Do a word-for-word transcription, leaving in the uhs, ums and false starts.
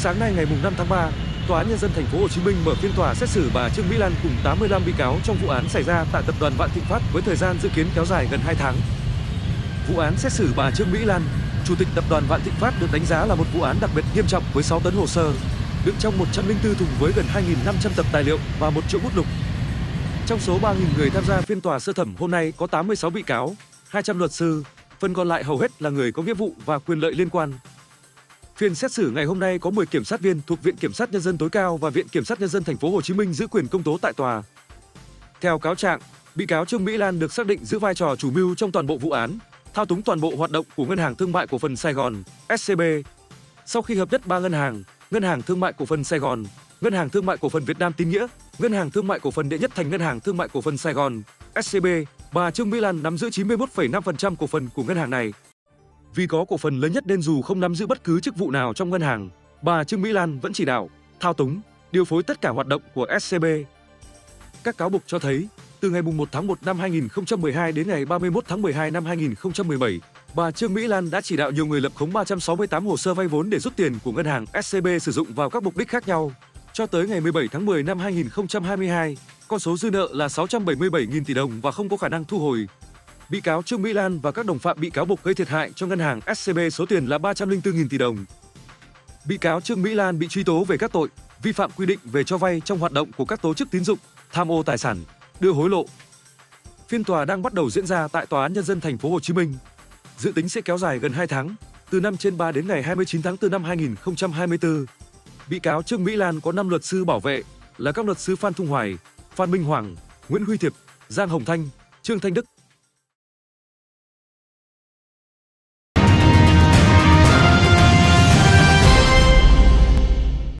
Sáng nay ngày năm tháng ba, Tòa án Nhân dân Thành phố Hồ Chí Minh mở phiên tòa xét xử bà Trương Mỹ Lan cùng tám mươi lăm bị cáo trong vụ án xảy ra tại tập đoàn Vạn Thịnh Phát với thời gian dự kiến kéo dài gần hai tháng. Vụ án xét xử bà Trương Mỹ Lan, Chủ tịch tập đoàn Vạn Thịnh Phát được đánh giá là một vụ án đặc biệt nghiêm trọng với sáu tấn hồ sơ, đựng trong một trăm lẻ bốn thùng với gần hai nghìn năm trăm tập tài liệu và một triệu bút lục. Trong số ba nghìn người tham gia phiên tòa sơ thẩm hôm nay có tám mươi sáu bị cáo, hai trăm luật sư, phần còn lại hầu hết là người có nghĩa vụ và quyền lợi liên quan. Phiên xét xử ngày hôm nay có mười kiểm sát viên thuộc Viện Kiểm sát Nhân dân tối cao và Viện Kiểm sát Nhân dân Thành phố Hồ Chí Minh giữ quyền công tố tại tòa. Theo cáo trạng, bị cáo Trương Mỹ Lan được xác định giữ vai trò chủ mưu trong toàn bộ vụ án, thao túng toàn bộ hoạt động của Ngân hàng Thương mại Cổ phần Sài Gòn (ét xê bê). Sau khi hợp nhất ba ngân hàng, Ngân hàng Thương mại Cổ phần Sài Gòn, Ngân hàng Thương mại Cổ phần Việt Nam Tín Nghĩa, Ngân hàng Thương mại Cổ phần Đệ Nhất thành Ngân hàng Thương mại Cổ phần Sài Gòn (ét xê bê), bà Trương Mỹ Lan nắm giữ chín mươi mốt phẩy năm phần trăm cổ phần của ngân hàng này. Vì có cổ phần lớn nhất nên dù không nắm giữ bất cứ chức vụ nào trong ngân hàng, bà Trương Mỹ Lan vẫn chỉ đạo, thao túng, điều phối tất cả hoạt động của ét xê bê. Các cáo buộc cho thấy, từ ngày một tháng một năm hai nghìn không trăm mười hai đến ngày ba mươi mốt tháng mười hai năm hai nghìn không trăm mười bảy, bà Trương Mỹ Lan đã chỉ đạo nhiều người lập khống ba trăm sáu mươi tám hồ sơ vay vốn để rút tiền của ngân hàng ét xê bê sử dụng vào các mục đích khác nhau. Cho tới ngày mười bảy tháng mười năm hai nghìn không trăm hai mươi hai, con số dư nợ là sáu trăm bảy mươi bảy nghìn tỷ đồng và không có khả năng thu hồi. Bị cáo Trương Mỹ Lan và các đồng phạm bị cáo buộc gây thiệt hại cho ngân hàng ét xê bê số tiền là ba trăm lẻ bốn nghìn tỷ đồng. Bị cáo Trương Mỹ Lan bị truy tố về các tội vi phạm quy định về cho vay trong hoạt động của các tổ chức tín dụng, tham ô tài sản, đưa hối lộ. Phiên tòa đang bắt đầu diễn ra tại Tòa án Nhân dân Thành phố Hồ Chí Minh. Dự tính sẽ kéo dài gần hai tháng, từ năm trên ba đến ngày hai mươi chín tháng tư năm hai nghìn không trăm hai mươi tư. Bị cáo Trương Mỹ Lan có năm luật sư bảo vệ là các luật sư Phan Trung Hoài, Phan Minh Hoàng, Nguyễn Huy Thiệp, Giang Hồng Thanh, Trương Thanh Đức.